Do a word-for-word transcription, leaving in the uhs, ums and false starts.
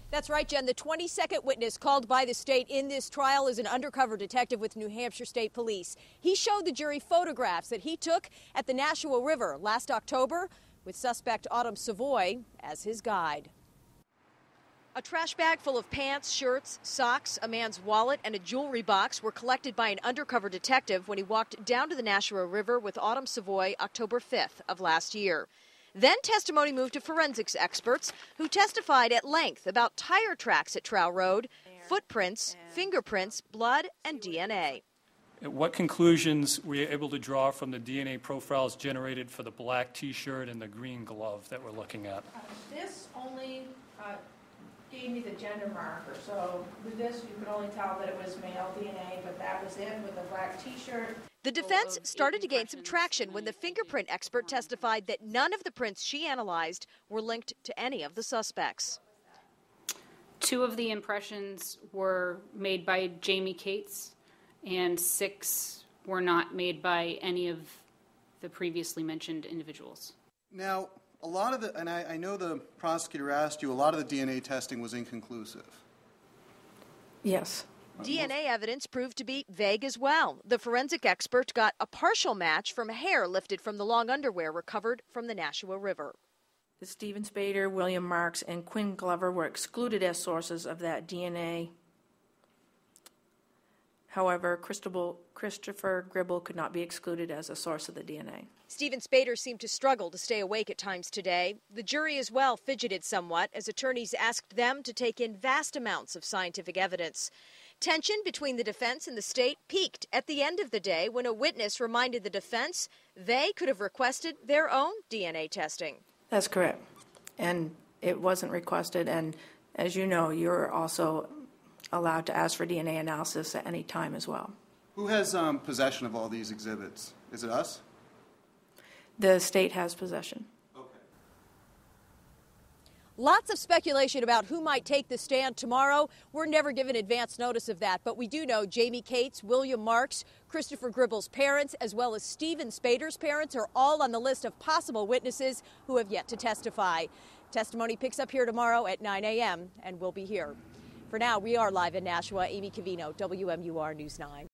That's right, Jen. The twenty-second witness called by the state in this trial is an undercover detective with New Hampshire State Police. He showed the jury photographs that he took at the Nashua River last October with suspect Autumn Savoy as his guide. A trash bag full of pants, shirts, socks, a man's wallet, and a jewelry box were collected by an undercover detective when he walked down to the Nashua River with Autumn Savoy October fifth of last year. Then testimony moved to forensics experts who testified at length about tire tracks at Trow Road, footprints, fingerprints, blood, and D N A. What conclusions were you able to draw from the D N A profiles generated for the black T-shirt and the green glove that we're looking at? Uh, this only uh, gave me the gender marker, so with this you could only tell that it was male D N A, but that was it with the black T-shirt. The defense started to gain some traction when the fingerprint expert testified that none of the prints she analyzed were linked to any of the suspects. Two of the impressions were made by Jamie Cates, and six were not made by any of the previously mentioned individuals. Now, a lot of the, and I, I know the prosecutor asked you, a lot of the D N A testing was inconclusive. Yes. D N A evidence proved to be vague as well. The forensic expert got a partial match from hair lifted from the long underwear recovered from the Nashua River. The Steven Spader, William Marks, and Quinn Glover were excluded as sources of that D N A. However, Christopher Gribble could not be excluded as a source of the D N A. Steven Spader seemed to struggle to stay awake at times today. The jury as well fidgeted somewhat as attorneys asked them to take in vast amounts of scientific evidence. Tension between the defense and the state peaked at the end of the day when a witness reminded the defense they could have requested their own D N A testing. That's correct. And it wasn't requested. And as you know, you're also allowed to ask for D N A analysis at any time as well. Who has um, possession of all these exhibits? Is it us? The state has possession. Lots of speculation about who might take the stand tomorrow. We're never given advance notice of that, but we do know Jamie Cates, William Marks, Christopher Gribble's parents, as well as Steven Spader's parents are all on the list of possible witnesses who have yet to testify. Testimony picks up here tomorrow at nine a m and we'll be here. For now, we are live in Nashua. Amy Cavino, W M U R News nine.